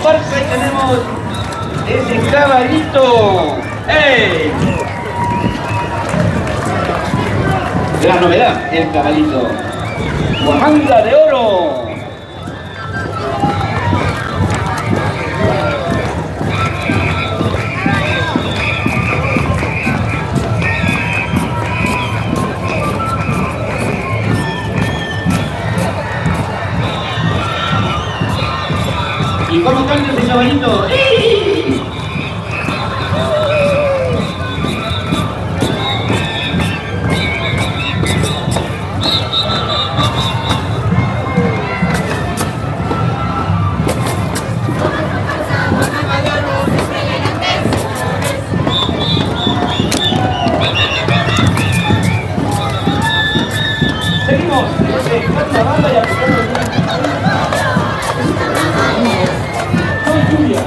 comparsa y tenemos ese caballito. ¡Ey! Gran novedad, el caballito. Huamanga de oro. ¿Y cómo canta ese caballito? ¡Ey! Seguimos, esta banda y aplicando Julia.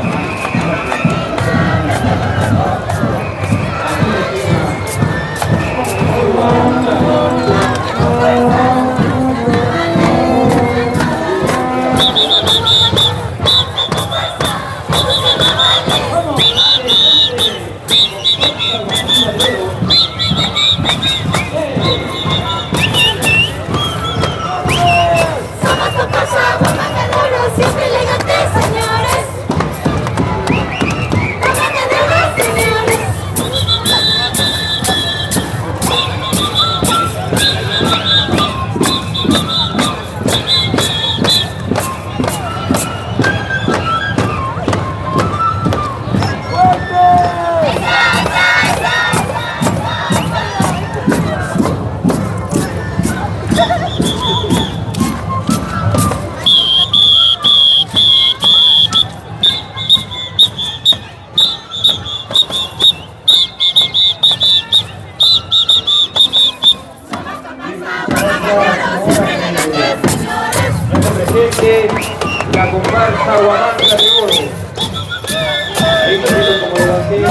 La comparsa Huamanga de oro. Ahí tenemos como delantero.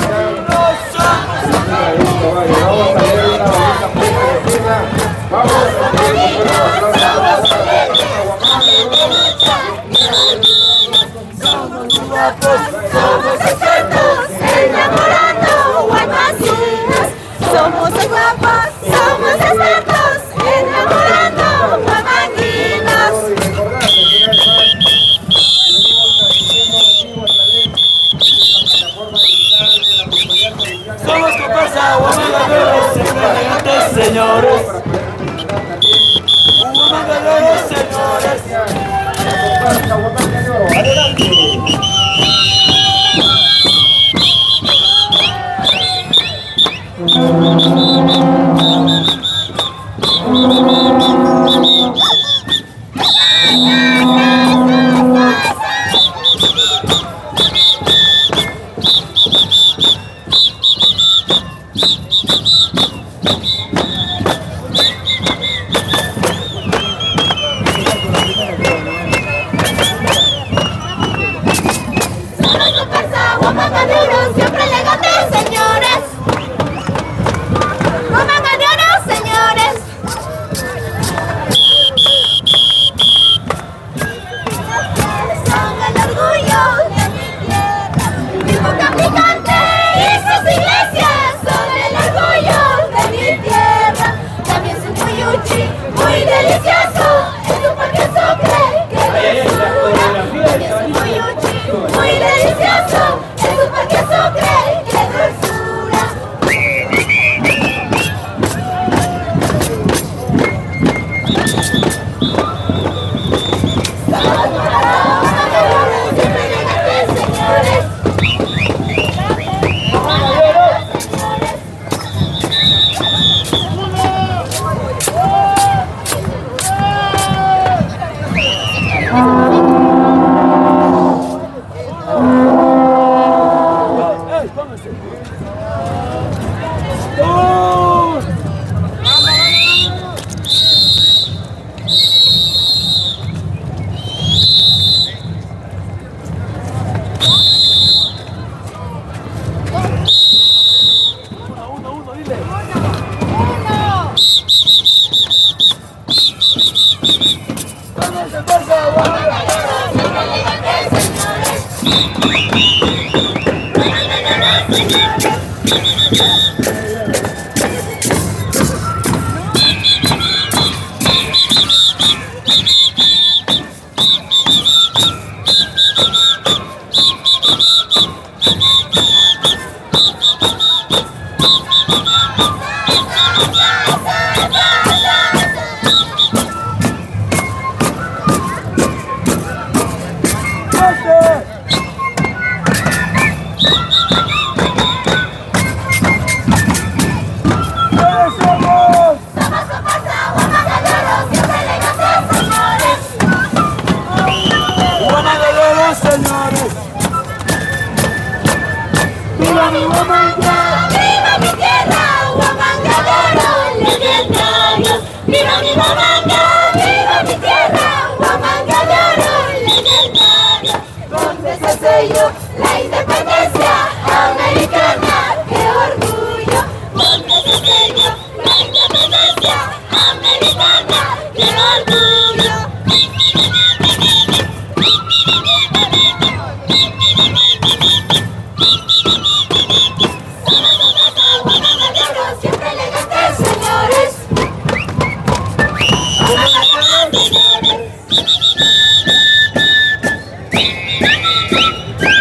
Vamos a leer una bonita puesta de escena. Vamos a tener un buen aplauso a la comparsa Somos guapos, somos expertos, enamorando guapacinas. Somos guapos, somos expertos, enamorando guapanguinas. Somos comparsa Huamanga de oro, siempre elegantes señores. Huamanga de oro, señores. Comparsa Huamanga de oro. Adelante. Huamanga de oro, siempre elegantes señores. Huamanga de oro, señores. Son el orgullo de mi tierra. Mi boca picante y sus iglesias son el orgullo de mi tierra. También su cuyuchi, muy delicioso. Es un parque Sucre, que dulzura. También su cuyuchi, muy delicioso. Es un parque Sucre, que dulzura. Siempre elegantes señores. Siempre elegantes señores. La independencia americana, qué orgullo, donde se sello la independencia americana, qué orgullo. Siempre elegantes, señores. Señores.